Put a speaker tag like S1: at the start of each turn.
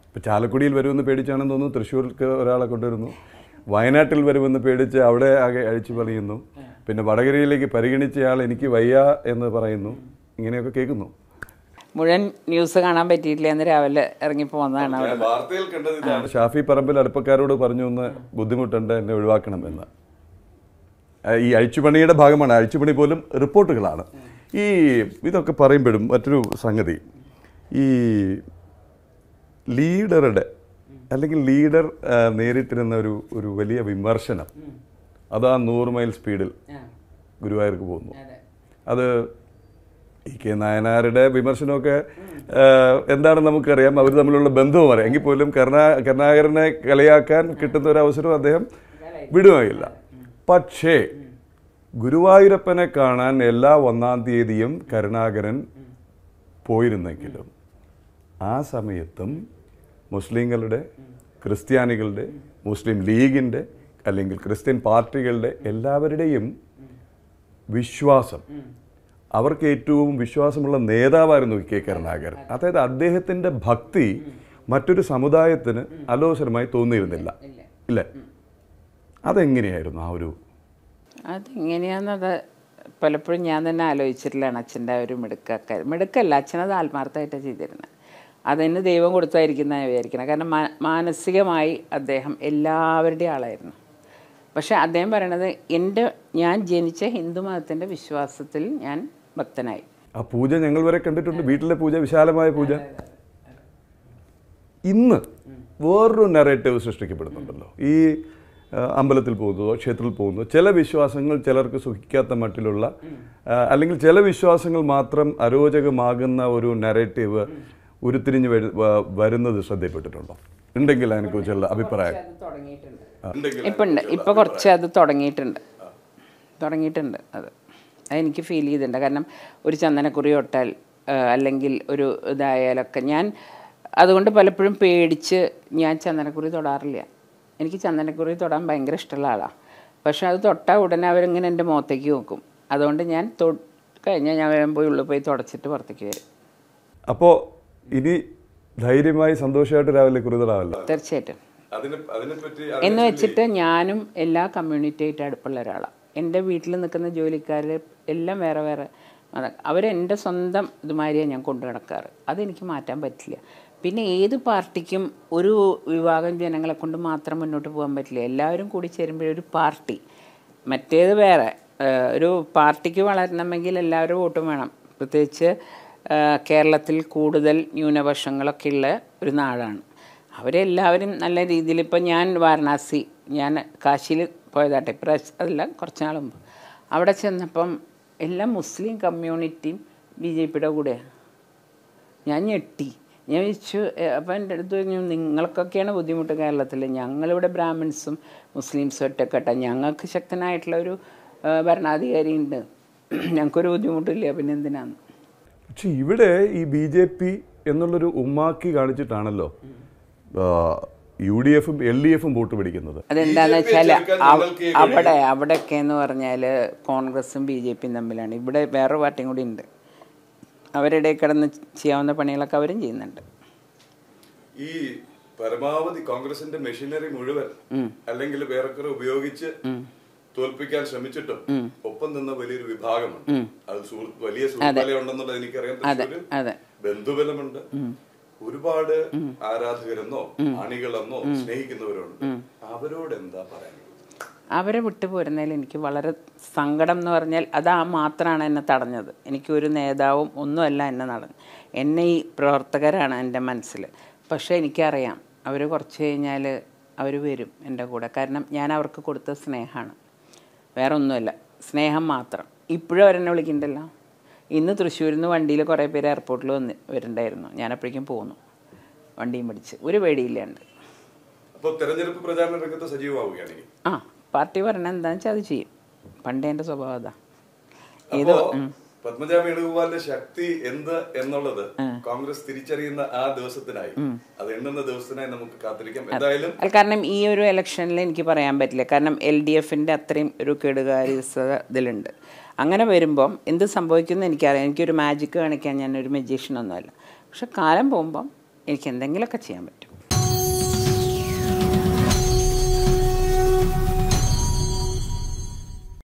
S1: ഇപ്പോൾ ചാലക്കുടിയിൽ വരുമെന്ന് പേടിച്ചാണെന്ന് തോന്നുന്നു തൃശ്ശൂർക്ക് ഒരാളെ കൊണ്ടുവരുന്നു, വയനാട്ടിൽ വരുമെന്ന് പേടിച്ച് അവിടെ ആകെ അഴിച്ചു പണിയുന്നു, പിന്നെ വടകരയിലേക്ക് പരിഗണിച്ചയാൾ എനിക്ക് വയ്യ എന്ന് പറയുന്നു. ഇങ്ങനെയൊക്കെ കേൾക്കുന്നു.
S2: മുഴുവൻ ന്യൂസ് കാണാൻ പറ്റിയിട്ടില്ല എന്ന് രാവിലെ ഇറങ്ങി പോകുന്നതാണ്.
S1: വാർത്തയിൽ കണ്ടത് ഷാഫി പറമ്പിൽ അടുപ്പക്കാരോട് പറഞ്ഞു ഒന്ന് ബുദ്ധിമുട്ടുണ്ട്, എന്നെ ഒഴിവാക്കണം എന്ന്. ഈ അഴിച്ചുപണിയുടെ ഭാഗമാണ്, അഴിച്ചുപണി പോലും റിപ്പോർട്ടുകളാണ്. ഈ ഇതൊക്കെ പറയുമ്പോഴും മറ്റൊരു സംഗതി, ഈ ലീഡറുടെ അല്ലെങ്കിൽ ലീഡർ നേരിട്ടിരുന്ന ഒരു വലിയ വിമർശനം, അത് ആ 100 മൈൽ സ്പീഡിൽ ഗുരുവായൂർക്ക് പോകുന്നു. അത് കെ നായനാരുടെ വിമർശനമൊക്കെ എന്താണെന്ന് നമുക്കറിയാം, അവർ തമ്മിലുള്ള ബന്ധവും അറിയാം. എങ്കിൽ പോലും കരുണാകരനെ കളിയാക്കാൻ കിട്ടുന്ന ഒരു അവസരം അദ്ദേഹം വിടുകയില്ല. പക്ഷേ ഗുരുവായൂരപ്പനെ കാണാൻ എല്ലാ 1-ാം തീയതിയും കരുണാകരൻ പോയിരുന്നെങ്കിലും ആ സമയത്തും മുസ്ലിങ്ങളുടെ, ക്രിസ്ത്യാനികളുടെ, മുസ്ലിം ലീഗിൻ്റെ അല്ലെങ്കിൽ ക്രിസ്ത്യൻ പാർട്ടികളുടെ എല്ലാവരുടെയും വിശ്വാസം, അവർക്ക് ഏറ്റവും വിശ്വാസമുള്ള നേതാവായിരുന്നു കെ കരുണാകരൻ. അതായത് അദ്ദേഹത്തിൻ്റെ ഭക്തി മറ്റൊരു സമുദായത്തിന് അലോസരമായി തോന്നിയിരുന്നില്ല, ഇല്ലേ? അതെങ്ങനെയായിരുന്നു ആ ഒരു?
S2: അതെങ്ങനെയാണെന്നത് പലപ്പോഴും ഞാൻ തന്നെ ആലോചിച്ചിട്ടില്ലാണ്. അച്ഛൻ്റെ ഒരു മിടുക്കല്ല, അച്ഛനത് ആത്മാർത്ഥമായിട്ടാണ് ചെയ്തിരുന്നത്. അതിന് ദൈവം കൊടുത്തായിരിക്കുന്നതാണ് വിചാരിക്കുന്നത്. കാരണം മാനസികമായി അദ്ദേഹം എല്ലാവരുടെയും ആളായിരുന്നു. പക്ഷെ അദ്ദേഹം പറയണത് ഞാൻ ജനിച്ച ഹിന്ദു മതത്തിൻ്റെ വിശ്വാസത്തിൽ ഞാൻ ഭക്തനായി.
S1: ആ പൂജ ഞങ്ങൾ വരെ കണ്ടിട്ടുണ്ട്, വീട്ടിലെ പൂജ, വിശാലമായ പൂജ. ഇന്ന് വേറൊരു നെറേറ്റീവ് സൃഷ്ടിക്കപ്പെടുന്നുണ്ടല്ലോ. ഈ അമ്പലത്തിൽ പോകുന്നതോ ക്ഷേത്രത്തിൽ പോകുന്നതോ ചില വിശ്വാസങ്ങൾ ചിലർക്ക് സുഖിക്കാത്ത മട്ടിലുള്ള, അല്ലെങ്കിൽ ചില വിശ്വാസങ്ങൾ മാത്രം അരോചകമാകുന്ന ഒരു നെറേറ്റീവ് ഉരുത്തിരിഞ്ഞ് വരുന്നത് ശ്രദ്ധയിൽപ്പെട്ടിട്ടുണ്ടോ? ഉണ്ടെങ്കിൽ അതിനെക്കുറിച്ചുള്ള അഭിപ്രായം.
S2: ഇപ്പം കുറച്ച് അത് തുടങ്ങിയിട്ടുണ്ട്. അതെനിക്ക് ഫീൽ ചെയ്തിട്ടുണ്ട്. കാരണം ഒരു ചന്ദനക്കുറി തൊട്ടാൽ അല്ലെങ്കിൽ ഒരു ഇതായാലൊക്കെ ഞാൻ അതുകൊണ്ട് പലപ്പോഴും പേടിച്ച് ഞാൻ ചന്ദനക്കുറി തൊടാറില്ല. എനിക്ക് ചന്ദനക്കുറി തൊടാൻ ഭയങ്കര ഇഷ്ടമുള്ള ആളാണ്. പക്ഷെ അത് തൊട്ടാൽ ഉടനെ അവരിങ്ങനെ എൻ്റെ മുഖത്തേക്ക് നോക്കും. അതുകൊണ്ട് ഞാൻ കഴിഞ്ഞാൽ ഞാൻ വേഗം പോയി ഉള്ളിൽ പോയി തുടച്ചിട്ട് പുറത്തേക്ക് വരും.
S1: അപ്പോൾ ഇനി ധൈര്യമായി സന്തോഷമായിട്ട് രാവിലെ കുറി തൊടാമല്ലോ?
S2: തീർച്ചയായിട്ടും. എന്ന് വെച്ചിട്ട് ഞാനും എല്ലാ കമ്മ്യൂണിറ്റിയായിട്ട് അടുപ്പുള്ള ഒരാളാണ്. എൻ്റെ വീട്ടിൽ നിൽക്കുന്ന ജോലിക്കാർ എല്ലാം വേറെ വേറെ അവരെൻ്റെ സ്വന്തം ഇതുമാതിരിയാണ് ഞാൻ കൊണ്ടു നടക്കാറ്. അതെനിക്ക് മാറ്റാൻ പറ്റില്ല. പിന്നെ ഏത് പാർട്ടിക്കും ഒരു വിഭാഗം ജനങ്ങളെ കൊണ്ട് മാത്രം മുന്നോട്ട് പോകാൻ പറ്റില്ല. എല്ലാവരും കൂടി ചേരുമ്പോഴൊരു പാർട്ടി, മറ്റേത് വേറെ. ഒരു പാർട്ടിക്ക് വളരണമെങ്കിൽ എല്ലാവരും വോട്ടും വേണം. പ്രത്യേകിച്ച് കേരളത്തിൽ കൂടുതൽ ന്യൂനപക്ഷങ്ങളൊക്കെ ഉള്ള ഒരു നാടാണ്. അവരെല്ലാവരും നല്ല രീതിയിൽ, ഇപ്പം ഞാൻ കാശിയിൽ പോയതാട്ടെ, ഇപ്രാവശ്യം അതല്ല കുറച്ച് നാൾ മുമ്പ്. അവിടെ ചെന്നപ്പം എല്ലാം മുസ്ലിം കമ്മ്യൂണിറ്റിയും BJPയുടെ കൂടെയാണ്. ഞാൻ ഞെട്ടി. ഞാൻ വിളിച്ചു, അപ്പം എൻ്റെ അടുത്ത് പറഞ്ഞു, നിങ്ങൾക്കൊക്കെയാണ് ബുദ്ധിമുട്ട് കേരളത്തിൽ, ഞങ്ങളിവിടെ ബ്രാഹ്മിൻസും മുസ്ലിംസും ഒറ്റക്കെട്ട, ഞങ്ങൾക്ക് ശക്തനായിട്ടുള്ള ഒരു ഭരണാധികാരി ഉണ്ട്, ഞങ്ങൾക്കൊരു ബുദ്ധിമുട്ടില്ല, പിന്നെ എന്തിനാന്ന്.
S1: പക്ഷെ ഇവിടെ ഈ BJP എന്നുള്ളൊരു ഉമ്മാക്കി കാണിച്ചിട്ടാണല്ലോ UDFും LDFും വോട്ട് പിടിക്കുന്നത്.
S2: അതെന്താണെന്ന് വെച്ചാൽ അവിടെയൊക്കെ എന്ന് പറഞ്ഞാൽ കോൺഗ്രസും BJPയും തമ്മിലാണ്. ഇവിടെ വേറെ പാർട്ടിയും കൂടി ഉണ്ട്. അവരുടെ കിടന്ന് ചെയ്യാവുന്ന പണികളൊക്കെ അവരും ചെയ്യുന്നുണ്ട്.
S1: ഈ പരമാവധി കോൺഗ്രസിന്റെ മെഷീനറി മുഴുവൻ അല്ലെങ്കിൽ വേറെ ഉപയോഗിച്ച് തോൽപ്പിക്കാൻ ശ്രമിച്ചിട്ടും ഒപ്പം നിന്ന വലിയൊരു വിഭാഗമുണ്ട്. അത് വലിയ സുഹൃത്തുക്കളുണ്ടെന്നുള്ളത് എനിക്കറിയാം. ബന്ധുബലമുണ്ട്, ഒരുപാട് ആരാധകരെന്നോ അണികളെന്നോ സ്നേഹിക്കുന്നവരുണ്ട്. അവരോട് എന്താ പറയാനുള്ളത്?
S2: അവരെ വിട്ടുപോരുന്നതിൽ എനിക്ക് വളരെ സങ്കടം എന്ന് പറഞ്ഞാൽ അത് മാത്രമാണ് എന്നെ തടഞ്ഞത്. എനിക്കൊരു നേതാവും ഒന്നുമല്ല എന്നെ എന്നെ ഈ പ്രവർത്തകരാണ് എൻ്റെ മനസ്സിൽ. പക്ഷേ എനിക്കറിയാം അവർ കുറച്ച് കഴിഞ്ഞാൽ അവർ വരും എൻ്റെ കൂടെ. കാരണം ഞാൻ അവർക്ക് കൊടുത്ത സ്നേഹമാണ്, വേറെ ഒന്നുമല്ല, സ്നേഹം മാത്രം. ഇപ്പോഴും അവരെന്നെ വിളിക്കുന്നുണ്ടല്ലോ. ഇന്ന് തൃശ്ശൂരിൽ നിന്ന് വണ്ടിയിൽ കുറേ പേര് എയർപോർട്ടിൽ വരുന്നുണ്ടായിരുന്നു. ഞാനപ്പോഴേക്കും പോന്നു വണ്ടിയും പിടിച്ച്, ഒരു പേടിയില്ലാണ്ട്. പാർട്ടി പറഞ്ഞ എന്താണെന്ന് വെച്ചാൽ അത് ചെയ്യും. പണ്ടേ എൻ്റെ സ്വഭാവം അതാ.
S1: പത്മജ വേണുഗോപാലിന്റെ ശക്തി എന്ത് എന്നുള്ളത് കോൺഗ്രസ് തിരിച്ചറിയുന്ന ആ ദിവസത്തിനായി, അത് എണ്ണുന്ന ദിവസത്തിനായി നമുക്ക് കാത്തിരിക്കാം. എന്തായാലും
S2: കാരണം ഈ ഒരു ഇലക്ഷനിൽ എനിക്ക് പറയാൻ പറ്റില്ല. കാരണം LDFിന്റെ അത്രയും ഒരു കെടുകാര്യസ്ഥത ഇതിലുണ്ട്. അങ്ങനെ വരുമ്പം എന്ത് സംഭവിക്കുമെന്ന് എനിക്കറിയാം. എനിക്കൊരു മാജിക്ക് കാണിക്കാൻ ഞാനൊരു മജീഷ്യനൊന്നുമല്ല. പക്ഷെ കാലം പോകുമ്പം എനിക്ക് എന്തെങ്കിലുമൊക്കെ ചെയ്യാൻ പറ്റും.